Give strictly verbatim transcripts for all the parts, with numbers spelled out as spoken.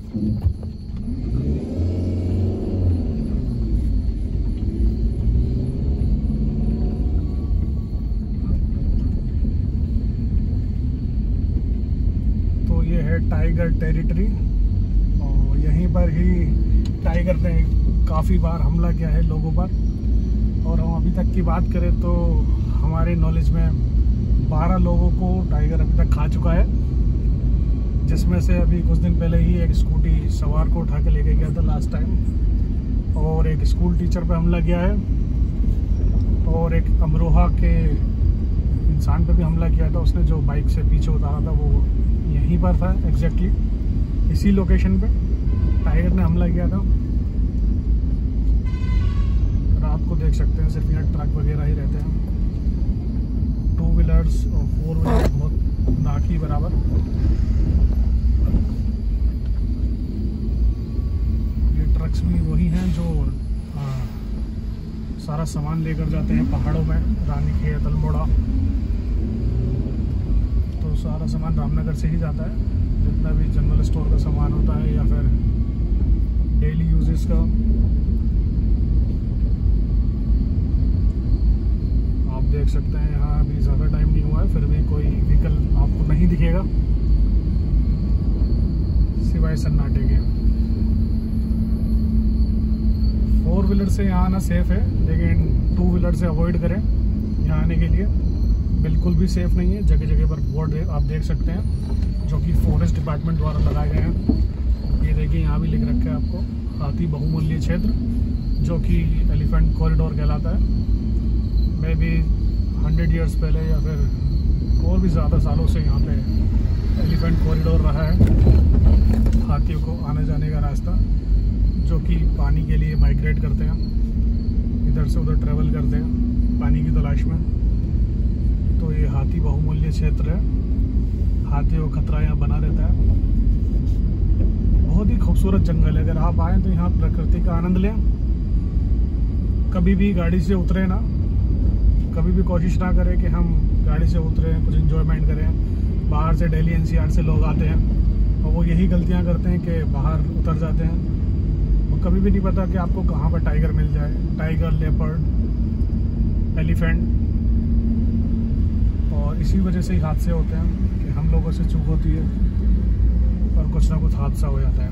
तो ये है टाइगर टेरिटरी और यहीं पर ही टाइगर ने काफ़ी बार हमला किया है लोगों पर। और हम अभी तक की बात करें तो हमारे नॉलेज में बारह लोगों को टाइगर अभी तक खा चुका है, जिसमें से अभी कुछ दिन पहले ही एक स्कूटी सवार को उठा के लेके गया था लास्ट टाइम, और एक स्कूल टीचर पे हमला किया है, और एक अमरोहा के इंसान पे भी हमला किया था। उसने जो बाइक से पीछे उतारा था वो यहीं पर था, एग्जैक्टली इसी लोकेशन पे टाइगर ने हमला किया था। रात को देख सकते हैं सिर्फ यहाँ ट्रक वगैरह ही रहते हैं, टू व्हीलर्स और फोर व्हीलर्स बहुत ना की बराबर। ये ट्रक्स भी वही हैं जो आ, सारा सामान लेकर जाते हैं पहाड़ों में, रानीखेत, अल्मोड़ा। तो सारा सामान रामनगर से ही जाता है, जितना भी जनरल स्टोर का सामान होता है या फिर डेली यूजेस का। आप देख सकते हैं यहाँ अभी ज़्यादा टाइम नहीं हुआ है, फिर भी कोई व्हीकल आपको नहीं दिखेगा सिवाय सन्नाटे के। फोर व्हीलर से यहाँ आना सेफ है, लेकिन टू व्हीलर से अवॉइड करें यहाँ आने के लिए, बिल्कुल भी सेफ नहीं है। जगह जगह पर बोर्ड आप देख सकते हैं जो कि फॉरेस्ट डिपार्टमेंट द्वारा लगाए गए हैं। ये देखिए यहाँ भी लिख रखा है आपको हाथी बहुमूल्य क्षेत्र, जो कि एलिफेंट कॉरिडोर कहलाता है। मे बी हंड्रेड ईयर्स पहले या फिर और भी ज़्यादा सालों से यहाँ पे एलिफेंट कॉरिडोर रहा है, हाथियों को आने जाने का रास्ता, जो कि पानी के लिए माइग्रेट करते हैं, इधर से उधर ट्रैवल करते हैं पानी की तलाश में। तो ये हाथी बहुमूल्य क्षेत्र है, हाथियों का खतरा यहाँ बना रहता है। बहुत ही खूबसूरत जंगल है, अगर आप आएँ तो यहाँ प्रकृति का आनंद लें। कभी भी गाड़ी से उतरे ना, कभी भी कोशिश ना करें कि हम गाड़ी से उतरें कुछ एंजॉयमेंट करें। बाहर से दिल्ली एन सी आर से लोग आते हैं और वो यही गलतियां करते हैं कि बाहर उतर जाते हैं। और कभी भी नहीं पता कि आपको कहाँ पर टाइगर मिल जाए, टाइगर, लेपर्ड, एलिफेंट। और इसी वजह से ही हादसे होते हैं कि हम लोगों से चूक होती है और कुछ ना कुछ हादसा हो जाता है।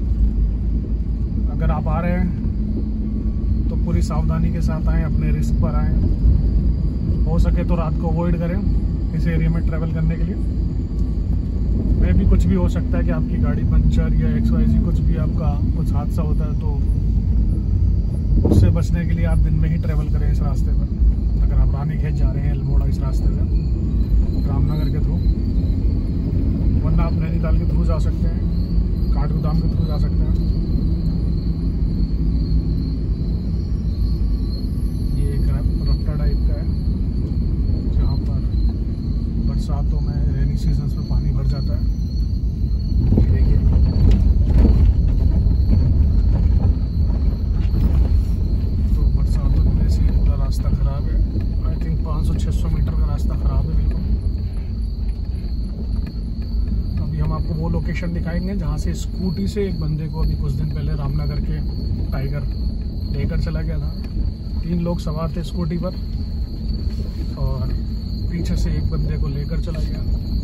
अगर आप आ रहे हैं तो पूरी सावधानी के साथ आएँ, अपने रिस्क पर आएँ। हो सके तो रात को अवॉइड करें इस एरिया में ट्रैवल करने के लिए। में भी कुछ भी हो सकता है कि आपकी गाड़ी पंचर या एक्स वाई जी कुछ भी आपका कुछ हादसा होता है, तो उससे बचने के लिए आप दिन में ही ट्रैवल करें इस रास्ते पर। अगर आप रानीखेत जा रहे हैं, अल्मोड़ा इस रास्ते से रामनगर के थ्रू, वरना आप नैनीताल के थ्रू जा सकते हैं, काठगोदाम के थ्रू जा सकते हैं। ये एक रफ्ता टाइप का है जहाँ पर बरसातों में, रेनी सीजन में पानी भर जाता है। ये देखिए, तो बरसातों की वजह से पूरा रास्ता खराब है। आई थिंक पाँच सौ छः सौ मीटर का रास्ता खराब है बिल्कुल। अभी हम आपको वो लोकेशन दिखाएंगे जहाँ से स्कूटी से एक बंदे को अभी कुछ दिन पहले रामनगर के टाइगर लेकर चला गया था। तीन लोग सवार थे स्कूटी पर और पीछे से एक बंदे को लेकर चला गया,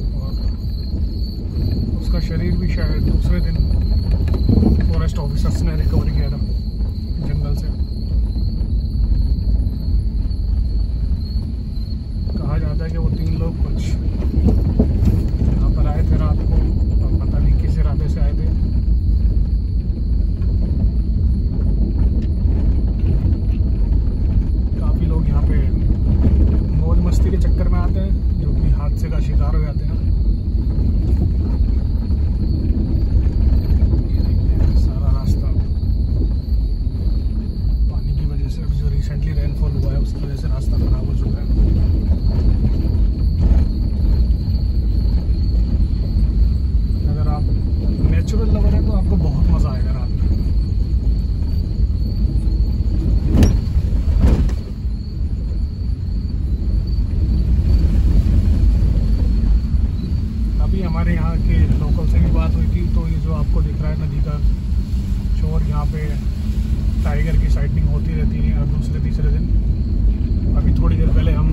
और उसका शरीर भी शायद दूसरे दिन फॉरेस्ट ऑफिसर्स ने रिकवर किया था जंगल से। कहा जाता है कि वो तीन लोग कुछ यहाँ पर आए थे रात को, और पता नहीं किस इरादे से आए थे। काफ़ी लोग यहाँ पे मौज मस्ती के चक्कर में आते हैं, जो कि हादसे का शिकार हो जाते हैं। रहा है नदी का शोर। यहाँ पे टाइगर की साइटिंग होती रहती है हर दूसरे तीसरे दिन। अभी थोड़ी देर पहले हम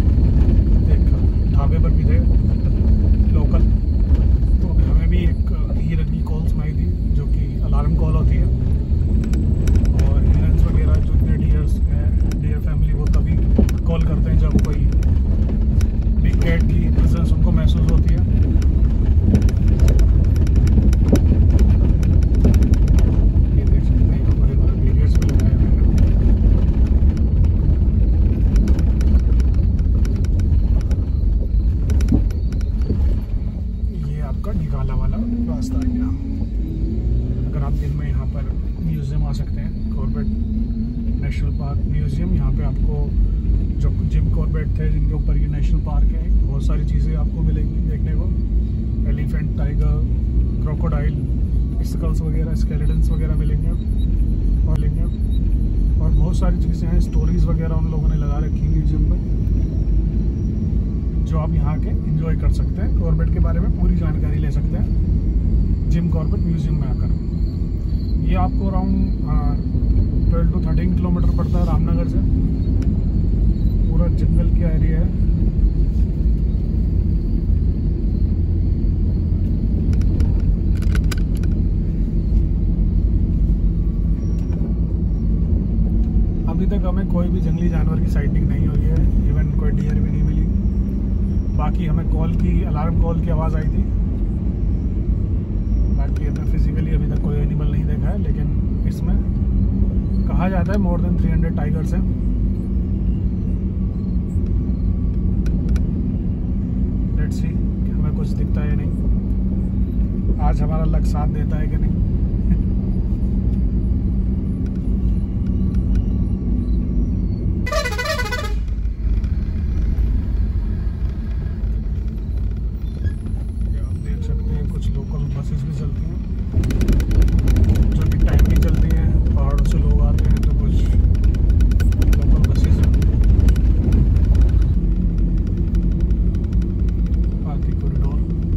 एक ढाबे पर भी थे लोकल, तो हमें भी एक हिरन की कॉल सुनाई थी जो कि अलार्म कॉल होती है। और हिरन्स वगैरह जो इतने डियर्स हैं, डियर फैमिली, वो तभी कॉल करते हैं जब कोई बिग कैट की प्रेजेंस उनको महसूस होती है। ये देख सकते हैं बड़े बड़े बैरियर्स भी लगाए हुए हैं। ये आपका निकाला वाला रास्ता आ गया। अगर आप दिन में यहाँ पर म्यूज़ियम आ सकते हैं, कॉर्बेट नेशनल पार्क म्यूज़ियम। यहाँ पे आपको जो जिम कॉर्बेट थे जिनके ऊपर ये नेशनल पार्क है, बहुत सारी चीज़ें आपको मिलेंगी देखने को। एलिफेंट, टाइगर, क्रोकोडाइल, स्कल्स वगैरह, स्केलेटन्स वगैरह मिलेंगे और लेंगे। और बहुत सारी चीज़ें हैं, स्टोरीज़ वगैरह उन लोगों ने लगा रखी म्यूज़ियम में, जो आप यहाँ के एंजॉय कर सकते हैं। कॉर्बेट के बारे में पूरी जानकारी ले सकते हैं जिम कॉर्बेट म्यूज़ियम में आकर। ये आपको around twelve to thirteen kilometre पड़ता है रामनगर से। पूरा जंगल का एरिया है। अभी तक हमें कोई भी जंगली जानवर की साइटिंग नहीं हुई है, इवन कोई डियर भी नहीं मिली। बाकी हमें कॉल की, अलार्म कॉल की आवाज़ आई थी। बाकी हमें फिजिकली अभी तक कोई एनिमल नहीं देखा है, लेकिन इसमें कहा जाता है more than three hundred tigers हैं। लेट्स सी कि हमें कुछ दिखता है नहीं, आज हमारा लक साथ देता है कि नहीं। बसेस भी चलती हैं जो कि टाइम नहीं चलती हैं, पहाड़ों से लोग आते हैं, तो कुछ लोकल बसेस हैं। बाकी कॉरिडोर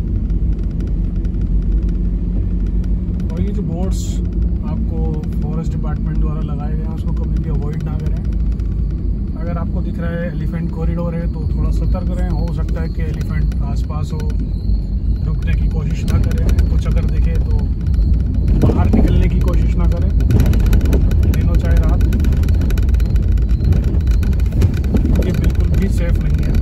और ये जो बोर्ड्स आपको फॉरेस्ट डिपार्टमेंट द्वारा लगाए गए हैं, उसको कभी भी अवॉइड ना करें। अगर आपको दिख रहा है एलिफेंट कॉरिडोर है तो थोड़ा सतर्क रहें। हो सकता है कि एलिफेंट आसपास हो, रुकने की कोशिश ना करें। कुछ अगर दिखे तो बाहर निकलने की कोशिश ना करें, दिनों चाहे रात। ये बिल्कुल भी सेफ नहीं है।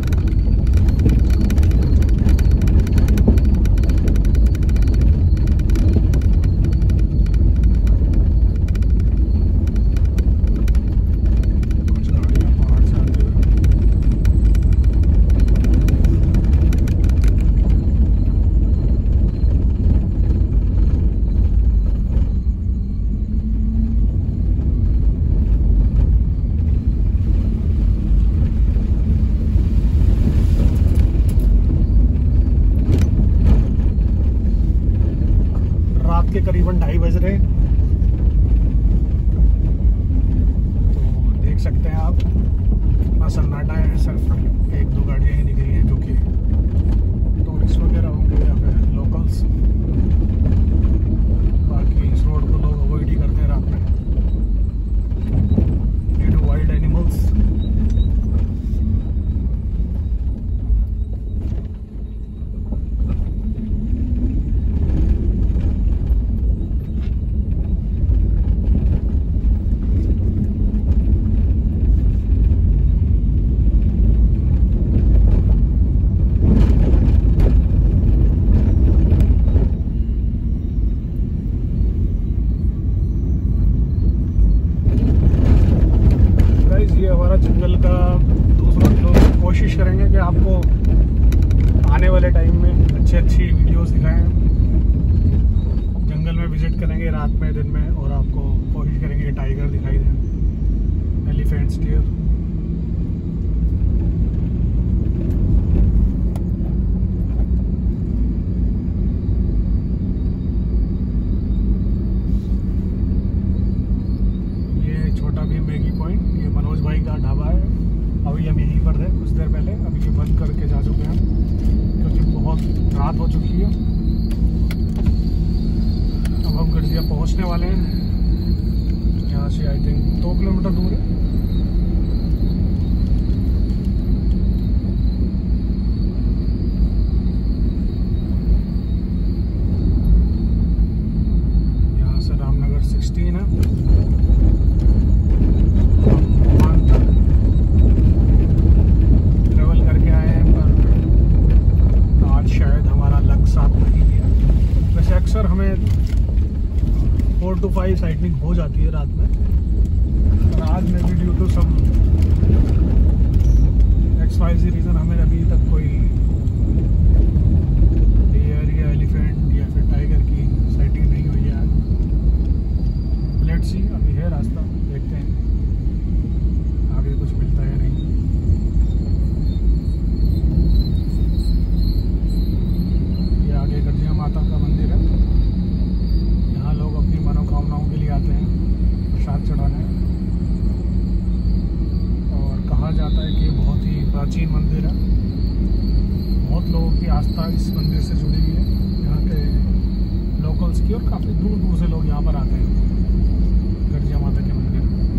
कुछ गाड़ियाँ पहाड़ से आती हैं। के करीबन ढाई बज रहे, तो देख सकते हैं आप कितना सन्नाटा है। सिर्फ एक दो गाड़ियाँ ही निकली हैं जो कि टूरिस्ट वगैरह होंगे या फिर लोकल्स। बाकी इस रोड को लोग अवॉइड ही करते हैं रात में ड्यू टू वाइल्ड एनिमल्स। जंगल का दूसरा लोग कोशिश करेंगे कि आपको आने वाले टाइम में अच्छी अच्छी वीडियोस दिखाएं। जंगल में विजिट करेंगे रात में, दिन में, और आपको कोशिश करेंगे कि टाइगर दिखाई दें, एलिफेंट्स, डियर। अभी हम यहीं पर थे कुछ देर पहले, अभी ये बंद करके जा चुके हैं क्योंकि बहुत रात हो चुकी है। अब हम गर्जिया पहुंचने वाले हैं। यहाँ से आई थिंक दो किलोमीटर दूर है। यहाँ से रामनगर सिक्सटीन है। हम तक ट्रेवल करके आए हैं, पर आज शायद हमारा लक साथ नहीं दिया। वैसे अक्सर हमें फोर टू फाइव साइकिलिंग हो जाती है रात में, पर आज में भी due to some X Y Z reason हमें अभी तक कोई डियर या एलिफेंट या फिर टाइगर की साइटिंग नहीं हुई है आज। लेट्स सी, अभी है रास्ता, देखते हैं आगे कुछ मिलता है या नहीं। ये आगे गर्जिया माता का मंदिर है। यहाँ लोग अपनी मनोकामनाओं के लिए आते हैं प्रसाद चढ़ाने। और कहा जाता है कि बहुत ही प्राचीन मंदिर है। बहुत लोगों की आस्था इस मंदिर से जुड़ी हुई है, यहाँ के लोकल्स की, और काफ़ी दूर दूर से लोग यहाँ पर आते हैं गर्जिया माता के मंदिर।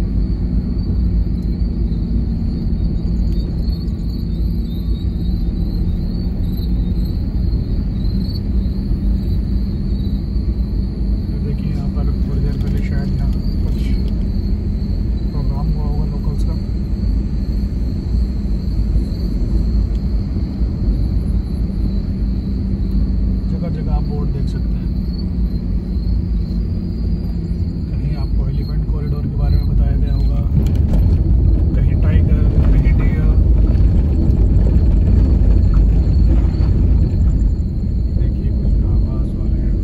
देखिए यहाँ पर थोड़ी देर पहले शायद यहाँ कुछ प्रोग्राम हुआ होगा लोकल्स का। जगह जगह आप बोर्ड देख सकते हैं। कहीं आपको एलिफेंट कॉरिडोर के बारे में बताया गया होगा, कहीं टाइगर, कहीं डियर। देखिए कुछ ढाबास वाले हैं।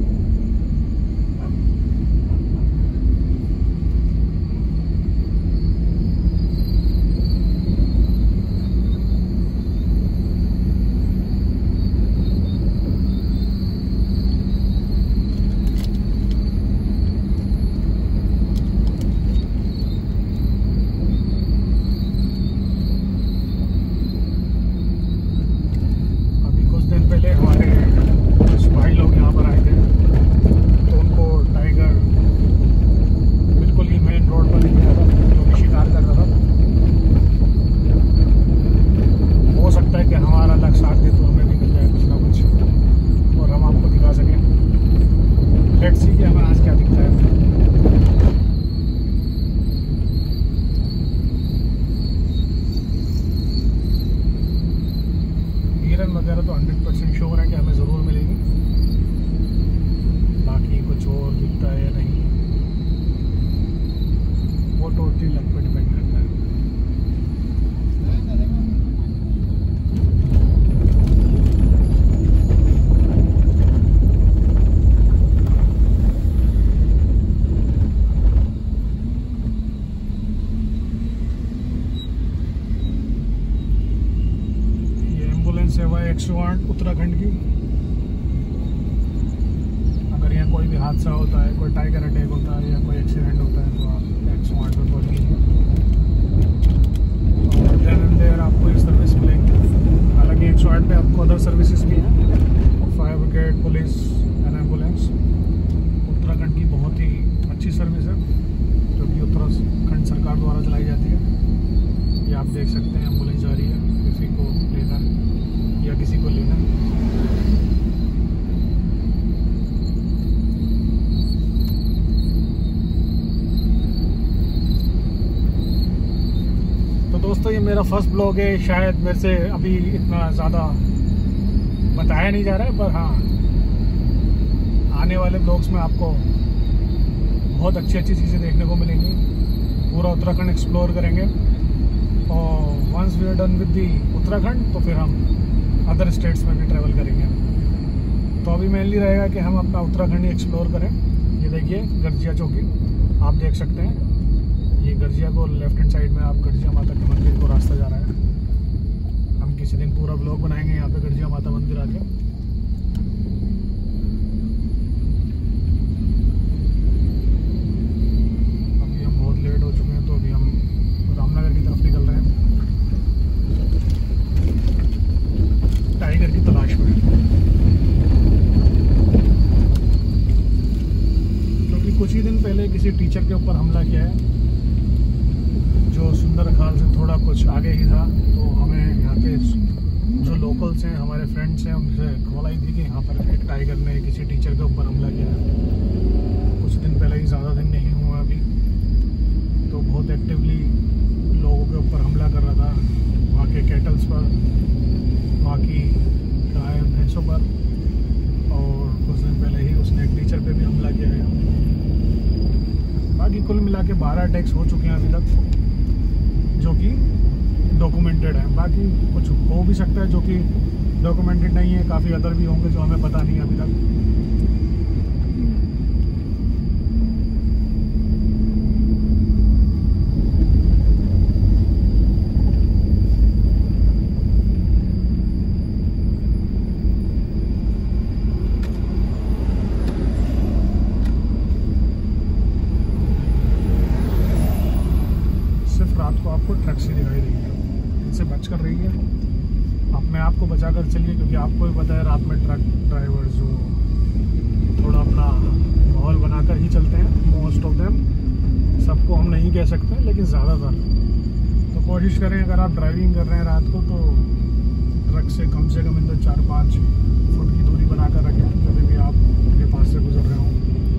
अभी कुछ दिन पहले हमारे कुछ भाई लोग यहाँ पर आए थे, तो उनको टाइगर बिल्कुल ही मेन रोड पर नहीं मिला था, जो कि शिकार कर रहा था। हो सकता है कि हमारा लक साथ दे तो हमें भी मिल जाए कुछ ना कुछ, और हम आपको दिखा सकें। लेट्स सी कि हमें आज क्या दिखता है। हिरन वगैरह तो हंड्रेड परसेंट श्योर है कि हमें ज़रूर मिलेगी। बाकी कुछ और दिखता है या नहीं, वो टोटली लक पर डिपेंड करता है। सेवा एक सौ आठ उत्तराखंड की। अगर यहाँ कोई भी हादसा होता है, कोई टाइगर अटैक होता है या कोई एक्सीडेंट होता है, तो आप एक सौ आठ पर कॉल कीजिए और देन एंड देयर आपको ये सर्विस मिलेगी। हालांकि एक सौ आठ पे आपको अदर सर्विसेज भी हैं, fire brigade, police and ambulance. Uttarakhand की बहुत ही अच्छी सर्विस है, जो कि उत्तराखंड सरकार द्वारा चलाई जाती है। ये आप देख सकते हैं, एम्बुलेंस जा रही है किसी को लेकर या किसी को लेना। तो दोस्तों, ये मेरा फर्स्ट ब्लॉग है। शायद मेरे से अभी इतना ज़्यादा बताया नहीं जा रहा है, पर हाँ, आने वाले ब्लॉग्स में आपको बहुत अच्छी अच्छी चीज़ें देखने को मिलेंगी। पूरा उत्तराखंड एक्सप्लोर करेंगे, और once we are done with the Uttarakhand तो फिर हम अदर स्टेट्स में भी ट्रैवल करेंगे। तो अभी मेनली रहेगा कि हम अपना उत्तराखंड ही एक्सप्लोर करें। ये देखिए गर्जिया चौकी आप देख सकते हैं। ये गर्जिया को लेफ्ट हैंड साइड में आप गर्जिया माता के मंदिर को रास्ता जा रहा है। हम किसी दिन पूरा ब्लॉग बनाएंगे यहाँ पे गर्जिया माता मंदिर आके। अभी हम बहुत लेट हो चुके हैं, तो अभी हम रामनगर की तरफ निकल रहे हैं टाइगर की तलाश में, क्योंकि कुछ ही दिन पहले किसी टीचर के ऊपर हमला किया है, जो सुंदर खाल से थोड़ा कुछ आगे ही था। तो हमें यहाँ के जो लोकल्स हैं, हमारे फ्रेंड्स हैं, उनसे कॉल आई थी कि यहाँ पर एक टाइगर ने किसी टीचर के ऊपर हमला किया है। कुछ दिन पहले ही, ज़्यादा दिन नहीं हुआ अभी। तो बहुत एक्टिवली लोगों के ऊपर हमला कर रहा था, वहाँ के कैटल्स पर, वहाँ की गाय भैंसों पर। और कुछ दिन पहले ही उसने एक टीचर पे भी हमला किया है। बाकी कुल मिला के बारह अटैक्स हो चुके हैं अभी तक, जो कि डॉक्यूमेंटेड है। बाकी कुछ हो भी सकता है जो कि डॉक्यूमेंटेड नहीं है, काफ़ी अदर भी होंगे जो हमें पता नहीं है अभी तक। रात को आपको ट्रक से दिखाई देंगे, इनसे बच कर रही है, अपने आप को बचा कर चलिए, क्योंकि आपको भी पता है रात में ट्रक ड्राइवर जो थोड़ा अपना माहौल बनाकर ही चलते हैं, मोस्ट ऑफ देम। सबको हम नहीं कह सकते, लेकिन ज़्यादातर। तो कोशिश करें, अगर आप ड्राइविंग कर रहे हैं रात को, तो ट्रक से कम से कम इंदर चार पाँच फुट की दूरी बना कर रखें जब भी आप उनके पास से गुजर रहे हों।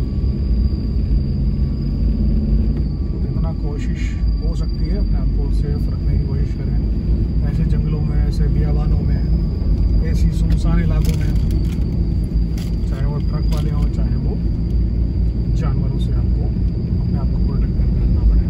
जितना कोशिश हो सकती है अपने आप को सेफ रखने की कोशिश करें। ऐसे जंगलों में, ऐसे बियाबानों में, ऐसी सुनसान इलाकों में, चाहे वो ट्रक वाले हों, चाहे वो जानवरों से आपको अपने आप को प्रोटेक्ट करना पड़े।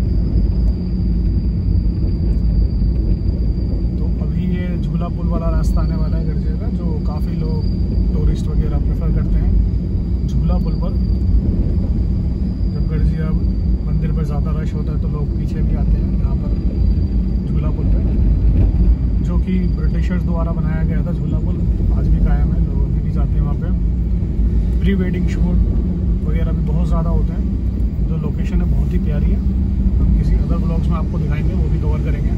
तो अभी ये झूला पुल वाला रास्ता आने वाला है गर्जिया का, जो काफ़ी लोग टूरिस्ट वगैरह प्रेफर करते हैं। झूला पुल पर जब गर्जिया मंदिर पर ज़्यादा रश होता है तो लोग पीछे भी आते हैं यहाँ पर झूला पुल पे, जो कि ब्रिटिशर्स द्वारा बनाया गया था झूला पुल। आज भी कायम है, लोग अभी भी जाते हैं वहाँ पे। प्री वेडिंग शूट वगैरह भी बहुत ज़्यादा होते हैं। जो लोकेशन है बहुत ही प्यारी है, हम किसी अदर ब्लॉग्स में आपको दिखाएंगे, वो भी कवर करेंगे।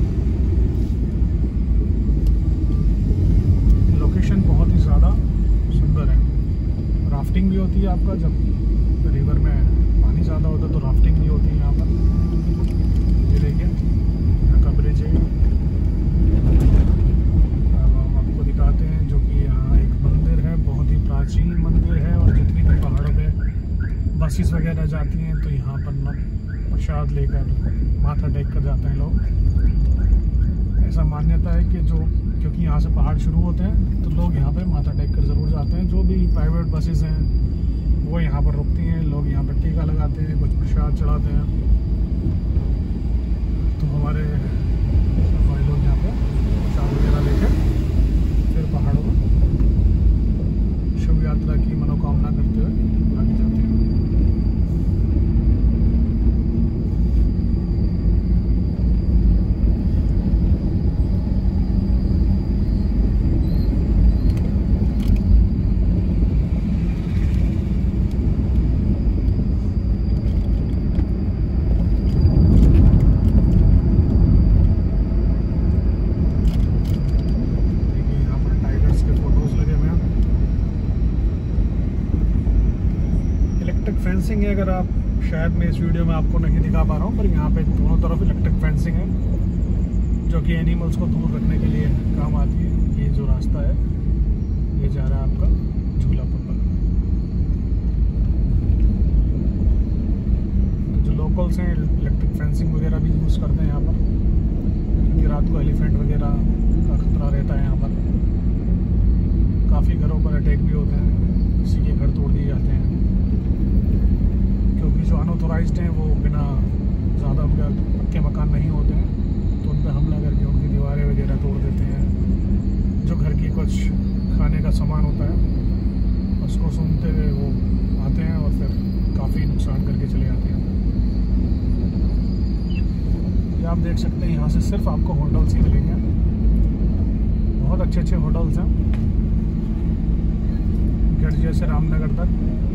लोकेशन बहुत ही ज़्यादा सुंदर है। राफ्टिंग भी होती है आपका, जब रिवर में पानी ज़्यादा होता है तो राफ्टिंग भी होती है यहाँ पर। ये देखिए यहाँ का ब्रिज है, अब हम आपको दिखाते हैं, जो कि यहाँ एक मंदिर है, बहुत ही प्राचीन मंदिर है। और जितनी भी पहाड़ों पे बसेस वगैरह जाती हैं तो यहाँ पर न प्रसाद लेकर माथा टेक कर जाते हैं लोग। ऐसा मान्यता है कि जो, क्योंकि यहाँ से पहाड़ शुरू होते हैं तो लोग यहाँ पे माथा टेक कर ज़रूर जाते हैं। जो भी प्राइवेट बसेस हैं वो यहाँ पर रुकती हैं, लोग यहाँ पर टीका लगाते हैं, कुछ प्रसाद चढ़ाते हैं। तो हमारे हमारे लोग यहाँ पे प्रसाद वगैरह लेकर फिर पहाड़ों में शिव यात्रा की मनोकामना करते हुए आगे जाते हैं। फेंसिंग है, अगर आप शायद मैं इस वीडियो में आपको नहीं दिखा पा रहा हूँ, पर यहाँ पे दोनों तरफ इलेक्ट्रिक फेंसिंग है, जो कि एनिमल्स को दूर रखने के लिए काम आती है। ये जो रास्ता है ये जा रहा है आपका झूला पुल पर। तो जो लोकल्स हैं इलेक्ट्रिक फेंसिंग वगैरह भी यूज़ करते हैं यहाँ पर, क्योंकि रात को एलिफेंट वगैरह का खतरा रहता है यहाँ पर। काफ़ी घरों पर अटैक भी होते हैं, किसी के घर तोड़ दिए जाते हैं, क्योंकि जो अनऑथोराइज्ड हैं वो बिना ज़्यादा पक्के मकान नहीं होते हैं तो उन पर हमला करके उनकी दीवारें वगैरह तोड़ देते हैं। जो घर की कुछ खाने का सामान होता है उसको सूंघते हुए वो आते हैं और फिर काफ़ी नुकसान करके चले जाते हैं। ये आप देख सकते हैं, यहाँ से सिर्फ आपको होटल्स ही मिलेंगे, बहुत अच्छे अच्छे होटल्स हैं गर्जिया से रामनगर तक।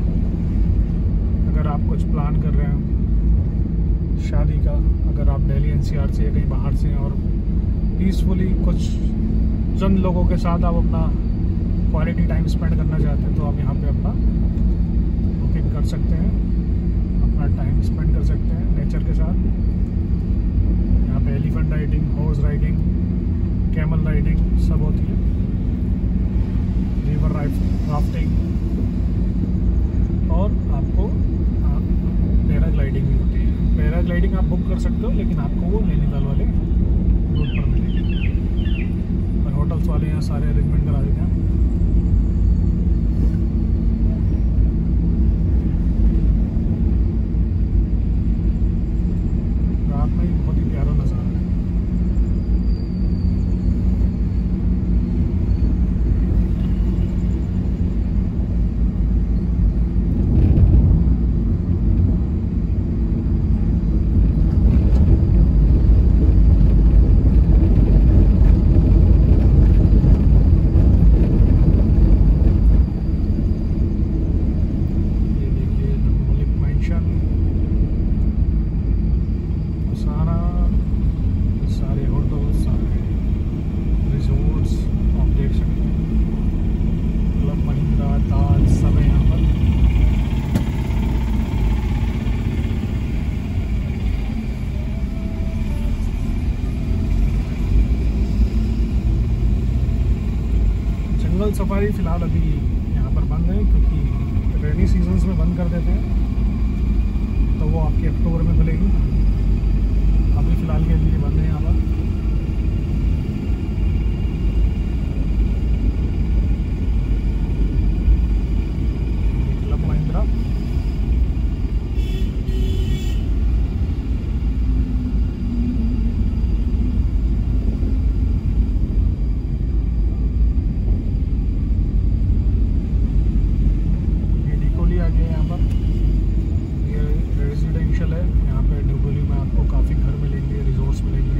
अगर आप कुछ प्लान कर रहे हैं शादी का, अगर आप दिल्ली एनसीआर से या कहीं बाहर से हैं और पीसफुली कुछ चंद लोगों के साथ आप अपना क्वालिटी टाइम स्पेंड करना चाहते हैं, तो आप यहाँ पे अपना बुकिंग कर सकते हैं। सकते हैं नेचर के साथ। यहाँ पे elephant riding, horse riding, camel riding सब होती है। रिवर राफ्टिंग और आपको पैराग्लाइडिंग भी होती है। पैराग्लाइडिंग आप बुक कर सकते हो, लेकिन आपको वो नैनीताल वाले रूट पर मिलेगी। और होटल्स वाले यहाँ सारे अरेंजमेंट करा देते हैं। रात में ही बहुत ही प्यारा नज़ारा है। जंगल सफारी फ़िलहाल अभी यहाँ पर बंद है, क्योंकि रेनी सीजन्स में बंद कर देते हैं, तो वो आपकी अक्टूबर में खुलेगी। अभी फ़िलहाल के लिए बंद है यहाँ पर। क्लब महिंद्रा है। यहाँ पे डुगोली में आपको काफ़ी घर मिलेंगे, रिजॉर्ट्स मिलेंगे।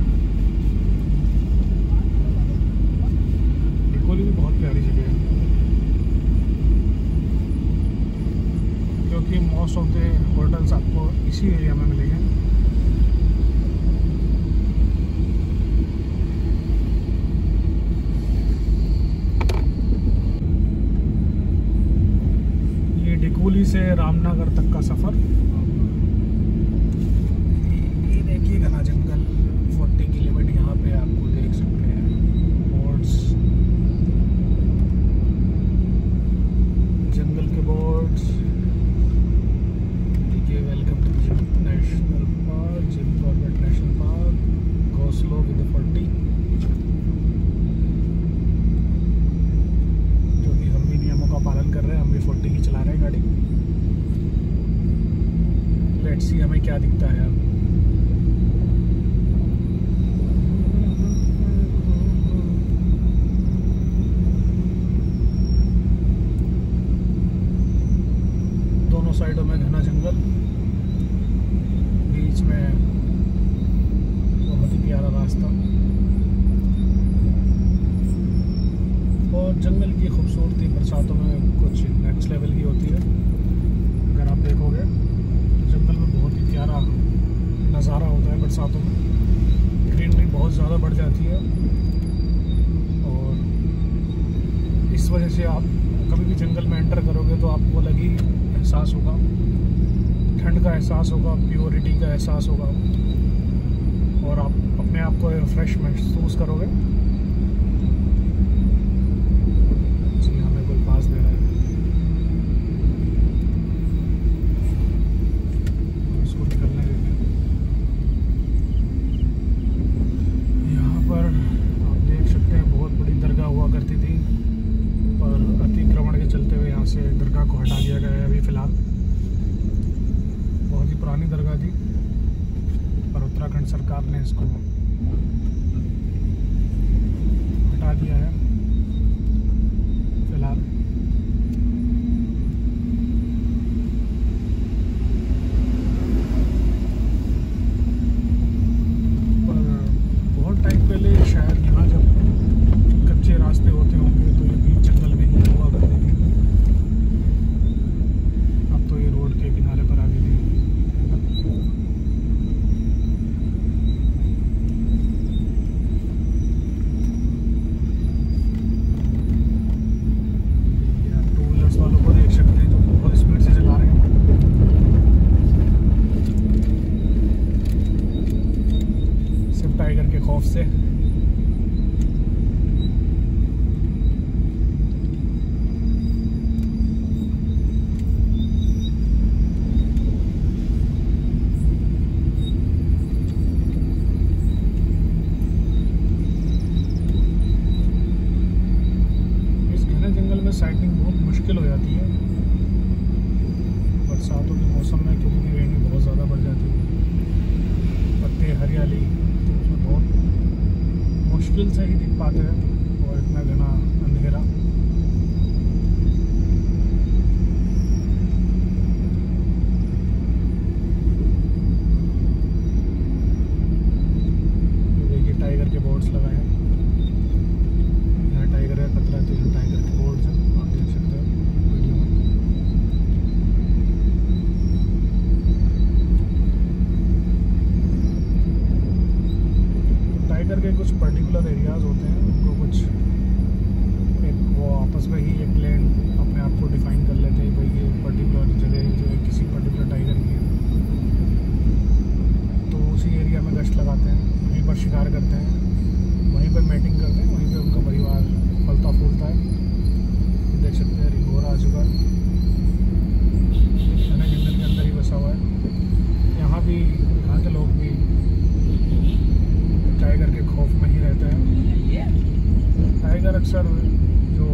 डुगोली भी बहुत प्यारी जगह है, क्योंकि मोस्ट ऑफ द होटल्स आपको इसी एरिया में मिलेंगे। ये डिकोली से रामनगर तक का सफ़र। घना जंगल, चालीस किलोमीटर यहाँ पे आपको देख सकते हैं। बोर्ड्स, जंगल के बोर्ड्स देखिए। Welcome to Jim National Park, Jim Corbett National Park, go slow with forty, जो कि हम भी नियमों का पालन कर रहे हैं। हम भी फोर्टी ही चला रहे हैं गाड़ी। लेट्स सी हमें क्या दिखता है अब। साइडों में घना जंगल, बीच में बहुत ही प्यारा रास्ता, और जंगल की खूबसूरती बरसातों में कुछ नेक्स्ट लेवल की होती है। अगर आप देखोगे तो जंगल में बहुत ही प्यारा नज़ारा होता है बरसातों में। ग्रीनरी बहुत ज़्यादा बढ़ जाती है, और इस वजह से आप कभी भी जंगल में एंटर करोगे तो आपको अलग ही एहसास होगा, ठंड का एहसास होगा, प्योरिटी का एहसास होगा, और आप अपने आप को फ्रेश महसूस करोगे। जी हमें कोई पास दे रहा है, उसको निकलने देते हैं। यहाँ पर आप देख सकते हैं बहुत बड़ी दरगाह हुआ करती थी, पर अतिक्रमण के चलते हुए यहाँ से दरगाह को हटा दिया गया है अभी फ़िलहाल। बहुत ही पुरानी दरगाह थी, पर उत्तराखंड सरकार ने इसको हटा दिया है फ़िलहाल। पर बहुत टाइम पहले शायद यहाँ जब कच्चे रास्ते होते होंगे तो ये बीच जंगल में ही हुआ करती थी। अब तो ये रोड के किनारे पर आ गई थी। मौसम में क्योंकि ग्रीनरी बहुत ज़्यादा बढ़ जाती है, पत्ते हरियाली, तो उसमें बहुत मुश्किल से ही दिख पाते हैं और इतना घना अंधेरा। देखिए टाइगर के बोर्ड्स लगाए हैं, यहाँ टाइगर का खतरा है तो यहाँ टाइगर के बोर्ड्स हैं, आप देख सकते हो वीडियो में। टाइगर के कुछ पर्टिकुलर एरियाज होते हैं, उनको कुछ एक वो आपस में ही एक लैंड अपने आप को डिफाइन कर लेते हैं, भाई ये पर्टिकुलर जगह जो है किसी पर्टिकुलर टाइगर की है, तो उसी एरिया में गश्त लगाते हैं, वहीं पर शिकार करते हैं, वहीं पर मैटिंग करते हैं, वहीं पर उनका परिवार फलता फूलता है। देख सकते हैं रिंगोरा आ चुका है, घने जंगल के अंदर ही बसा हुआ है। यहाँ भी यहाँ के लोग भी टाइगर के खौफ में ही रहते हैं। टाइगर अक्सर जो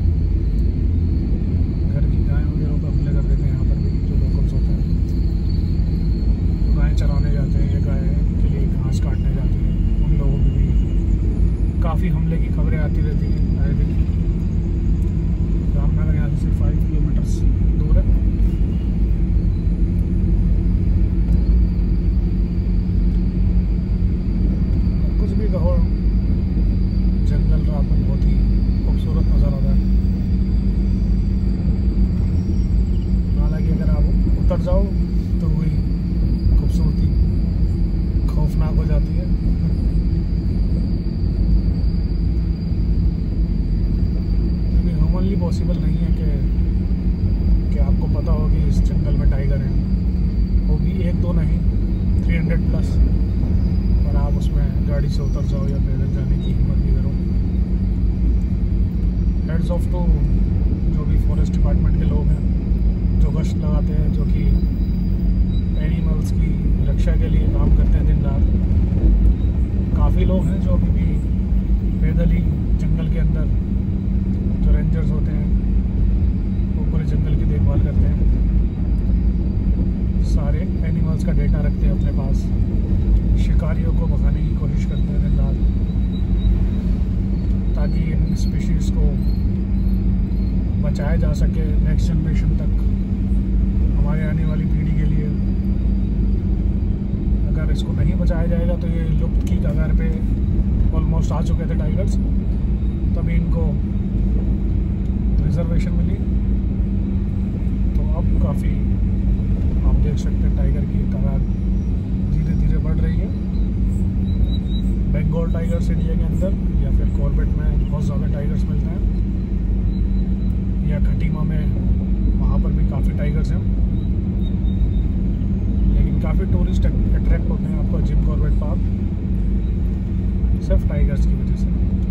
घर की गाय वगैरह पर हमले कर देते हैं, यहाँ पर भी जो लोकल्स होते हैं, तो गायें चराने जाते हैं या गाय के लिए घास काटने जाते हैं, उन लोगों में भी काफ़ी हमले की खबरें आती रहती हैं आए दिन। रामनगर यहाँ से सिर्फ फाइव किलोमीटर्स दूर है। कुछ भी कहो, जंगल रात में बहुत ही खूबसूरत नज़र आता है। हालांकि अगर आप उतर जाओ तो वही खूबसूरती खौफनाक हो जाती है। क्योंकि ह्यूमनली पॉसिबल नहीं है कि कि आपको पता हो कि इस जंगल में टाइगर है, वो भी एक दो नहीं थ्री हंड्रेड प्लस, और आप उसमें गाड़ी से उतर जाओ या पैदल जाने की हिम्मत नहीं करो। हेड्स ऑफ टू जो भी फॉरेस्ट डिपार्टमेंट के लोग हैं जो गश्त लगाते हैं, जो कि एनिमल्स की रक्षा के लिए काम करते हैं दिन रात। काफ़ी लोग हैं जो अभी भी पैदल ही जंगल के अंदर, जो रेंजर्स होते हैं वो पूरे जंगल की देखभाल करते हैं, सारे एनिमल्स का डेटा रखते हैं अपने पास, शिकारियों को भगाने की कोशिश करते हैं दिन रात, ताकि इन स्पीशीज़ को बचाया जा सके नेक्स्ट जनरेशन तक, हमारे आने वाली पीढ़ी के लिए। अगर इसको नहीं बचाया जाएगा तो ये लुप्त की कगार पे ऑलमोस्ट आ चुके थे टाइगर्स, तभी इनको रिजर्वेशन मिली। तो अब काफ़ी आप देख सकते हैं टाइगर की तादाद धीरे धीरे बढ़ रही है। बंगाल टाइगर्स इंडिया के अंदर या फिर कॉर्बेट में बहुत ज़्यादा टाइगर्स मिलते हैं, या खटीमा में, वहाँ पर भी काफ़ी टाइगर्स हैं। लेकिन काफ़ी टूरिस्ट अट्रैक्ट होते हैं आपको जिम कॉर्बेट पार्क सिर्फ टाइगर्स की वजह से।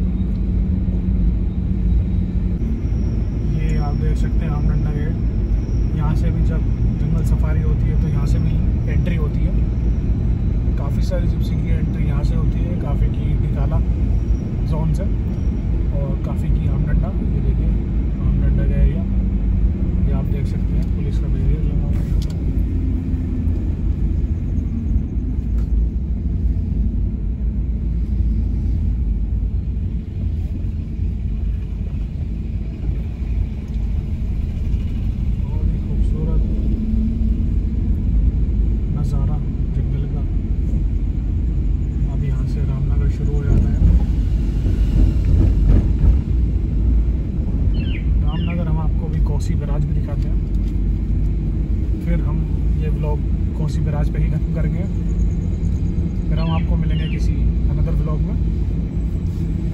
ये आप देख सकते हैं आमडंडा गेट, यहाँ से भी जब जंगल सफारी होती है तो यहाँ से भी एंट्री होती है। काफ़ी सारी जिप्सी की एंट्री यहाँ से होती है, काफ़ी की टिकाला जोन से और काफ़ी की आमडंडा। ये देखिए आमडंडा का एरिया, ये आप देख सकते हैं पुलिस का बैरियर लगा हुआ है यहाँ पर। शुरू हो जाता है रामनगर। हम आपको भी कोसी बैराज भी दिखाते हैं, फिर हम ये व्लॉग कोसी बैराज पे ही खत्म करेंगे। फिर हम आपको मिलेंगे किसी अनदर व्लॉग में।